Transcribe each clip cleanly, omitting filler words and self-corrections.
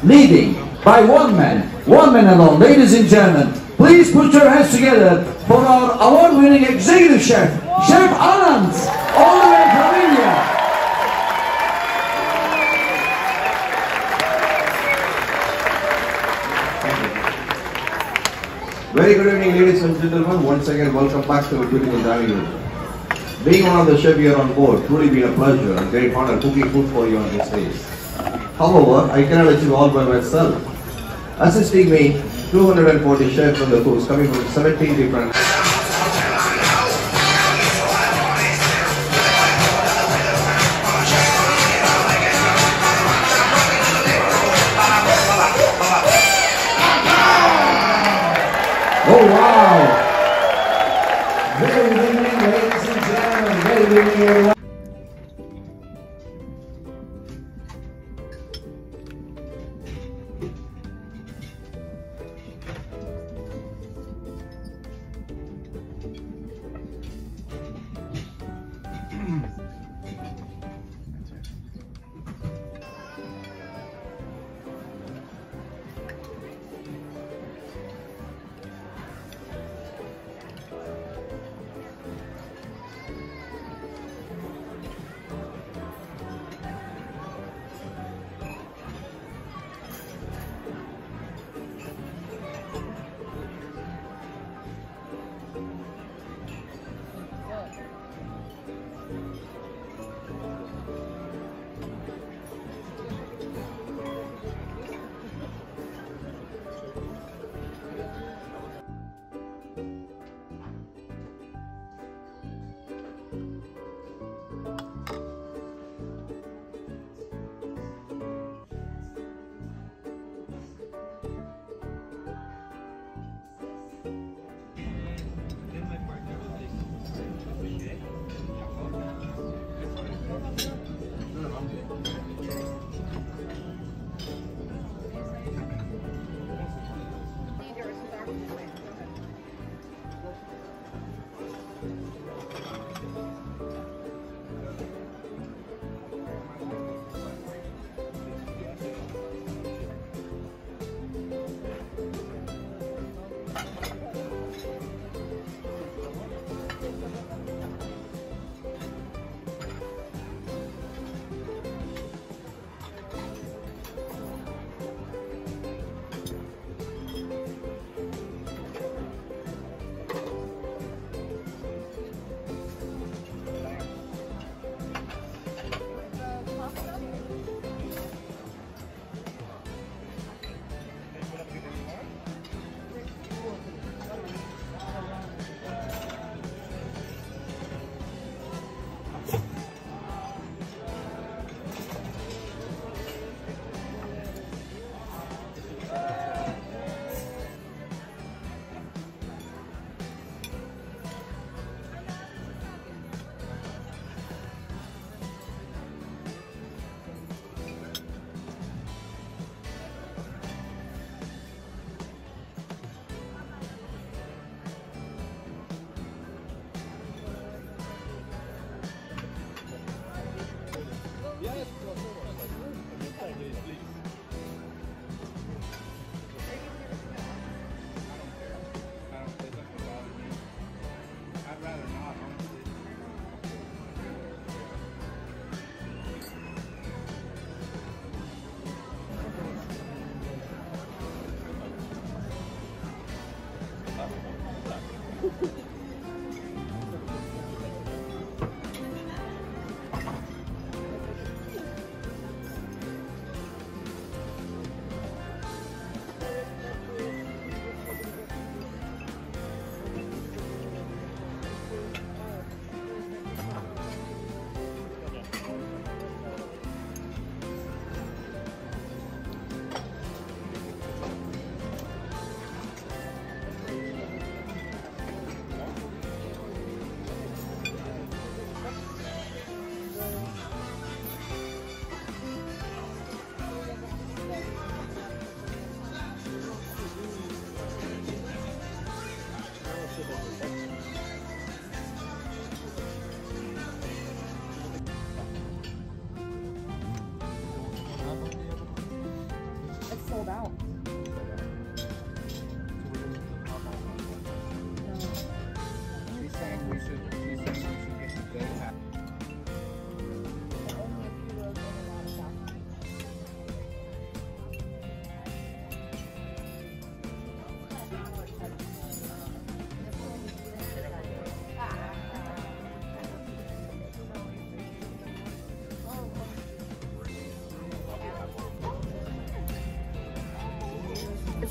leading by one man alone. Ladies and gentlemen, please put your hands together for our award-winning executive chef, Chef Anand, all the way from India. Very good evening, ladies and gentlemen. Once again, welcome back to Beautiful Dining Room. Being one of the chefs here on board, truly been a pleasure and great honor cooking food for you on these days. However, I cannot achieve all by myself. Assisting me, 240 chefs and the cooks coming from 17 different. Oh wow! Very good evening, ladies and gentlemen. Very good evening, everyone.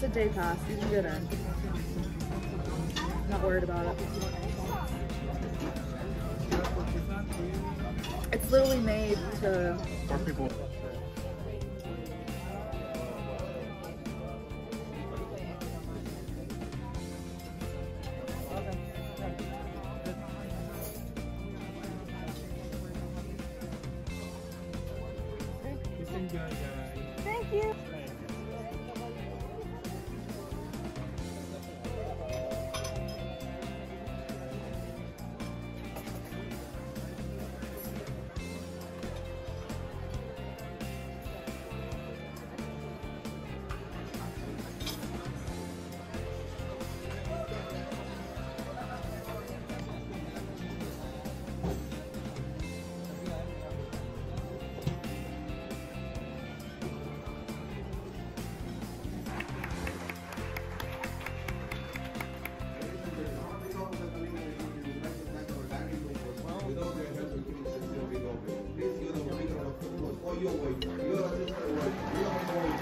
Just a day pass. You can get in. Not worried about it. It's literally made to... For people. Thank you. Without their help, we couldn't succeed big opening. Please give them a big round of applause for your work, your assistant work, your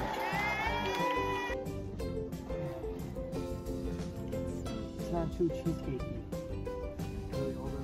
work. It's not too cheesecakey. Really over.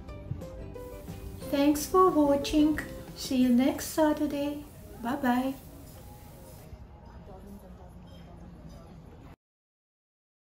Thanks for watching. See you next Saturday. Bye bye.